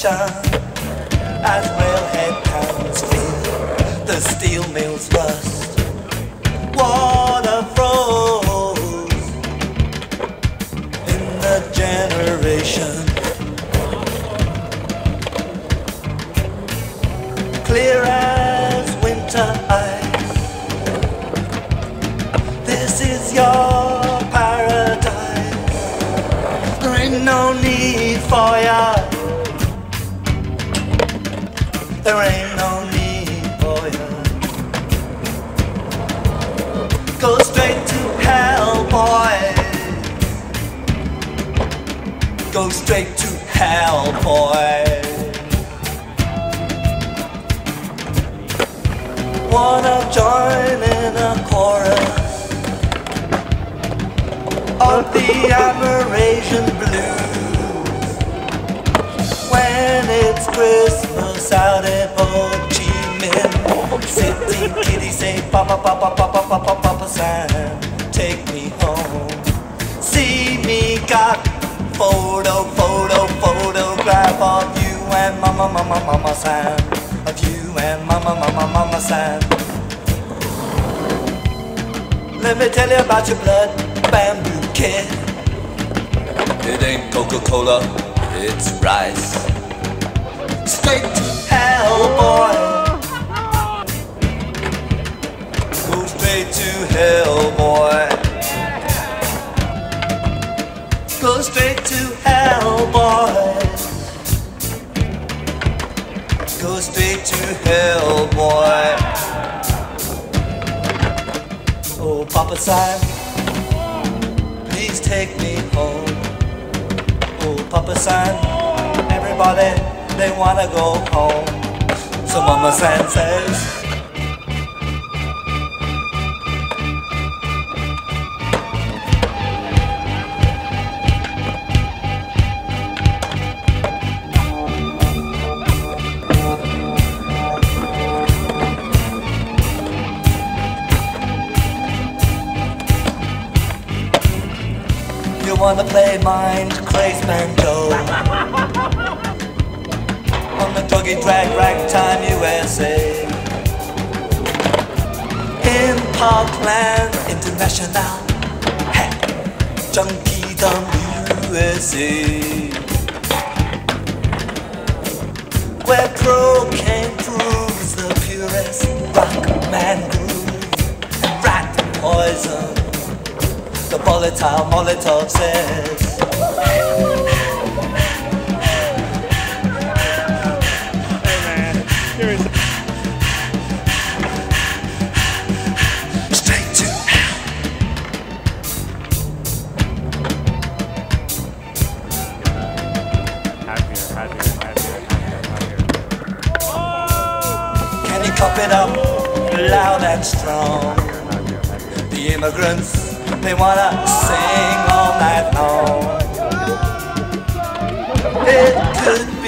destruction as railhead towns clear, the steel mills rust, water froze in the generation. Clear as winter ice, this is your paradise. There ain't no need for ya, there ain't no need for ya. Go straight to hell, boy. Go straight to hell, boy. Wanna join in a chorus of the Aberration Blues when it's Christmas out in Ho Chi Minh City. Kitty say papa papa papa papa papa Sam, take me home. See me got photograph of you and mama Sam, of you and mama Sam. Let me tell you about your blood bamboo kid. It ain't Coca-Cola, it's rice. Straight to hell, boy. Go straight to hell, boy. Go straight to hell, boy. Go straight to hell, boy. Oh, Papa Sam, please take me home. Oh, Papa Sam, everybody, they wanna go home. So Mama Sam says, you wanna play mind crazed banjo on the druggy drag ragtime USA in Parkland International, hey, Junkiedom USA, where cocaine proves the purest rock man groove and rat poison. The volatile Molotov says, hey man, seriously. Straight to hell. Happier. Can you cop it up loud and strong? The immigrants, they wanna sing all night long. It could